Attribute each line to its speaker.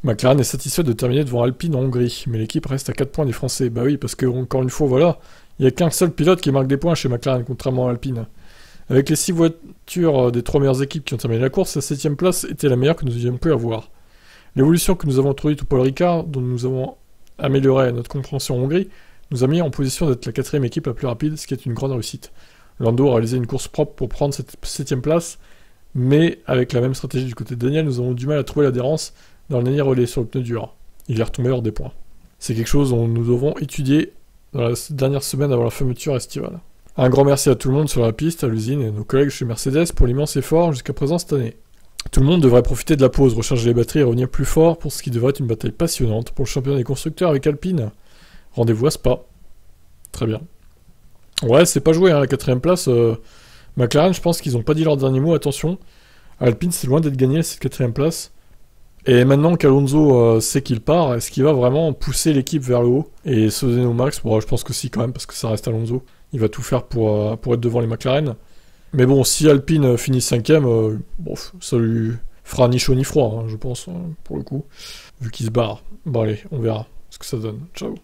Speaker 1: McLaren est satisfait de terminer devant Alpine en Hongrie, mais l'équipe reste à 4 points des Français. Bah oui, parce que, encore une fois, voilà, il n'y a qu'un seul pilote qui marque des points chez McLaren, contrairement à Alpine. Avec les 6 voitures des 3 meilleures équipes qui ont terminé la course, la 7ème place était la meilleure que nous ayons pu avoir. L'évolution que nous avons introduite au Paul Ricard, dont nous avons amélioré notre compréhension en Hongrie, nous a mis en position d'être la 4ème équipe la plus rapide, ce qui est une grande réussite. Lando a réalisé une course propre pour prendre cette 7ème place, mais avec la même stratégie du côté de Daniel, nous avons du mal à trouver l'adhérence dans le dernier relais sur le pneu dur. Il est retombé hors des points. C'est quelque chose dont nous devons étudier dans la dernière semaine avant la fermeture estivale. Un grand merci à tout le monde sur la piste, à l'usine et à nos collègues chez Mercedes pour l'immense effort jusqu'à présent cette année. Tout le monde devrait profiter de la pause, recharger les batteries et revenir plus fort pour ce qui devrait être une bataille passionnante pour le championnat des constructeurs avec Alpine. Rendez-vous à Spa. Très bien. Ouais, c'est pas joué, hein, la 4ème place. McLaren, je pense qu'ils n'ont pas dit leur dernier mot, attention. Alpine, c'est loin d'être gagné cette 4ème place. Et maintenant qu'Alonso sait qu'il part, est-ce qu'il va vraiment pousser l'équipe vers le haut et se donner au max? Bon, je pense que si quand même, parce que ça reste Alonso. Il va tout faire pour être devant les McLaren. Mais bon, si Alpine finit 5ème, bon, ça lui fera ni chaud ni froid, hein, je pense, pour le coup, vu qu'il se barre. Bon allez, on verra ce que ça donne. Ciao.